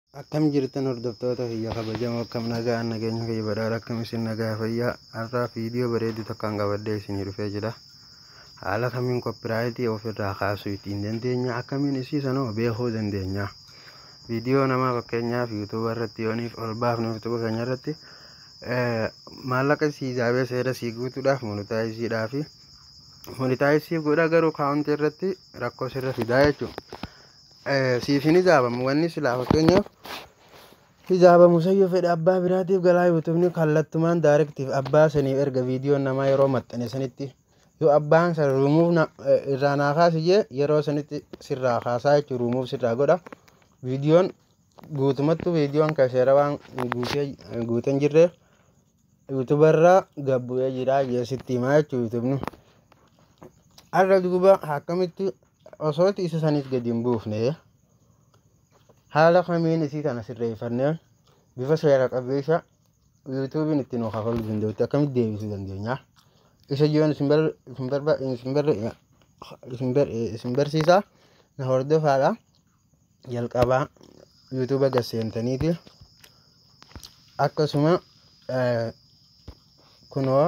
Akkam jirtan hordoftoota kiyya kabajamoo akkam nagaan nageenya kiyya badhaadha akkam isin nagaa fayyaa har'aa viidiyoo bareedu tokkoon qabadhee isinii dhufee jira. Haala kamiin koppiraayitii ofirraa kaasuu ittiin dandeenya akkamiin isiisanoo beekuu dandeenya. Viidiyoo namaa fakkeenyaaf yuutuuba irratti yooniif ol baafne yuutuuba keenya irratti maallaqa sii jaabee seera sii guutuudhaaf monitaayisii godha garuu kaawuntii irratti rakkoo sirra fidaa jechuudha. Siifin ijaabamu wanni silaa fakkeenyaaf ijaabamu sayyoo fedhe abbaa biraatiif galaa yuutuubni kallattumaan daarektiif abbaa saniif erga viidiyoon namaa yeroo maxxane sanitti yoo abbaan san ruumuuf irraa naa kaasiyee yeroo sanitti sirraa kaasaa jechuun ruumuuf sirraa godha. Viidiyoon guutumattu viidiyoon kaseera waan guutan jirreef yuutuubarraa gabbu'ee jira jeesitti himaa jechuun yuutuubni. Har'a duuba akkamitti osooti isa saniif gadi hin buufne haala kamiin isii kana sirreeffannee bifa seera qabeessa yuutuubiin ittiin nu kafaluu danda'utti akkamitti deebisuu dandeenya. Isa jiyoon isin barsiisaa na hordofaadha. Jalqabaa yuutuuba gasseentaniiti akkasuma kunoo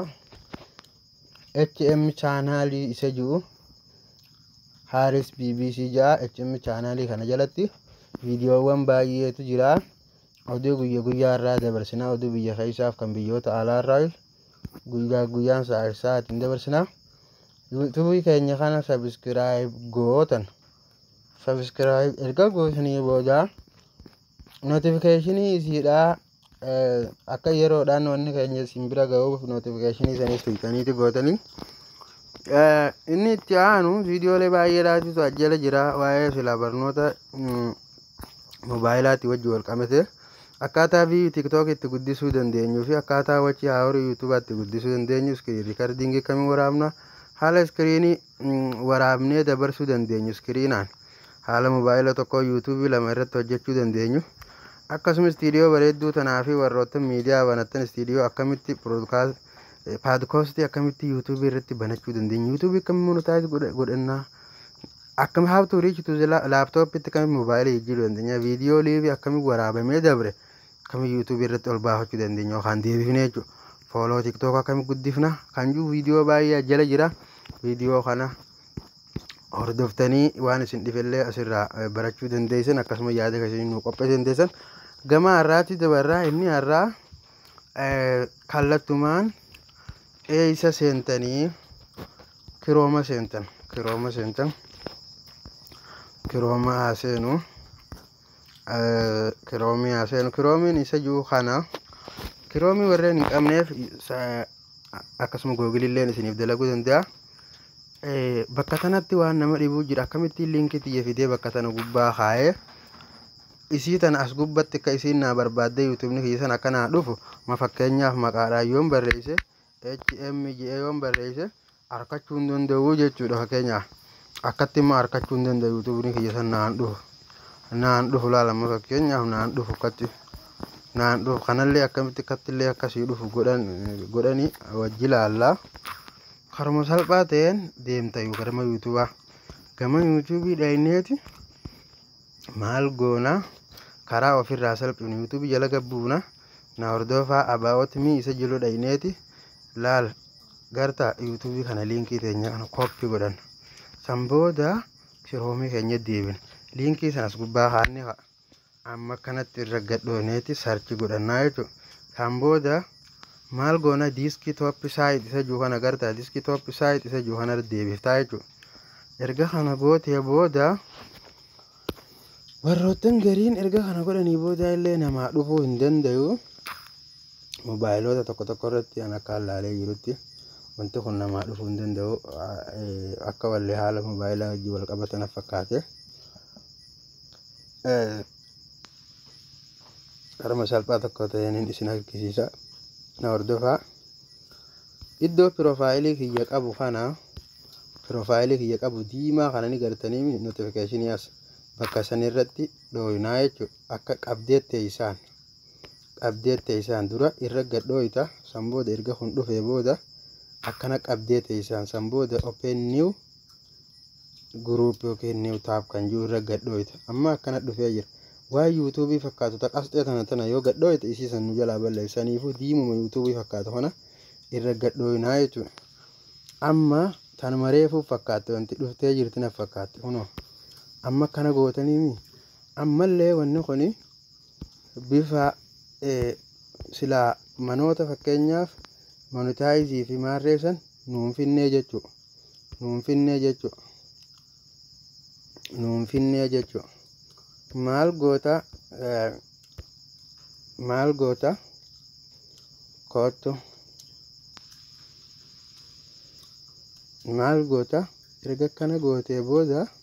HM chaanaalii isa jiru Haris BBC jaa HM chaanaalii kana jalatti viidiyoowwan baay'eetu jira. Oduu guyyaa irraa dabarsinaa oduu biyya keessaaf kan biyyoota alaa irraa guyyaan sa'aatiin dabarsinaa. Yuutuubii keenya kana sabiskiraayib gootan erga gootanii booda nootifikeeshinii isiidhaa akka yeroodhaan wanni keenya isin bira ga'uuf nootifikeeshinii isanis tuqaniiti gootanii. Inni itti aanu viidiyoolee baay'eedhaatu ajjala jira waa'ee silaa barnoota moobaayilaatti wajji wal qabate akkaataa tiiktookii itti guddisuu dandeenyuu fi akkaataa wachii haahorii yuutuubaatti guddisuu dandeenyu iskiriin riikardingii kamiin waraabna haala iskiriinii waraabnee dabarsuu dandeenyu iskiriinaan haala moobaayila tokko yuutuubii lama irratti hojjechuu dandeenyu akkasumas istiidiyoo bareedduu tanaa fi warroota miidiyaa banattan istiidiyoo akkamitti paadkoostii akkamitti yuutuubii irratti banachuu dandeenya. Yuutuubii akkamitti monetaayiz godhannaa akkam haabtuu riichitu laaptooppitti akkamitti moobaayilii jijjiiruu dandeenya. Viidiyoo liivii akkamitti waraabamee dabre akkamitti yuutuubii irratti ol baafachuu dandeenya yookaan deebifnee jechuudha. Fooloo tiiktook akkamitti guddifna kan jiru viidiyoo baay'ee jala jira. Viidiyoo kana hordoftanii waan isin dhifellee asirraa barachuu dandeessan akkasuma yaada keessanii nu qopheessuu dandeessan. Gama har'aatti dabarraa inni har'aa kallattumaan isa seentanii kirooma seentan kirooma haaseenu kiroomiin isa jiru kana kiroomii warreen hin qabneef akkasuma googililleen isiniif dalaguu danda'a. Bakka tanatti waan nama dhibuu jira akkamittiin liinkii xiyya fidee bakka tana gubbaa kaa'ee isii tana as gubbatti akka isiin naa barbaadde yuutuubni kiyya sana akka naa dhufu fakkeenyaaf maqaadhaan yoon barreesse HM yoon barreesse harkachuu hin danda'u jechuudha. Fakkeenyaaf akkatti immoo harkachuu hin danda'u yuutuubni kiyya sana naan dhufu laalama fakkeenyaaf naan dhufu kanallee akkamitti akkattillee akkasii dhufu godhanii wajji laallaa karuma salphaa ta'een deemtayu gama yuutuubaa gama yuutuubii dhayneeti maal goona karaa ofirraa salphifnu yuutuubii jala gabbuuna na hordofaa abaa'ootimi isa jiru dhayneeti laal garta yuutuubii kana liinkii teenya kana koppii godhan san booda kiroomii keenya deebin liinkii sanas gubbaa kaanne amma kanatti irra gadhooneeti sarchi godhannaa jechuudha. San booda maal goona diiskii tooppi saayit isa jiru kana garta diiskii tooppi saayit isa jiru kana deebiftaa jechuudha. Erga kana gootee booda warroottan gariin erga kana godhanii booda illee namaa dhufuu hin danda'u. Moobaayilota tokko irratti an akka laalee jirutti wanti kun namaa dhufuu hin danda'u akka wallee haala moobaayilaa wajjin wal qabatan fakkaate. Karuma salphaa tokko ta'een isin agarsiisa na hordofaa. Iddoo piroofaayilii kiyya qabu kana piroofaayilii kiyya qabu diimaa kana ni gartanii nootifikeeshinii as bakka san irratti dhooyinaa jechuudha. Akka qabdeettee isaan dura irra gadhooyita san booda erga kun dhufee booda akkana qabdeettee isaan san booda open new group yookiin new tab kan jiru irra gadhooyita. Amma akkana dhufee jira waan yuutuubii fakkaatu taqasxee tana yoo gadhoo itti isiisan nu jalaa balleessaniifu diimuma yuutuubii fakkaatu kana irra gadhooyinaa jechuudha. Amma tan mareefuuf fakkaatte wanti dhuftee jirti na fakkaatte kunoo amma kana gootanii ammallee wanni kuni bifa silaa manoota fakkeenyaaf monetaayizii fi maarreessan nuun finnee jechuudha. maal goota kootu maal goota erga kana gootee booda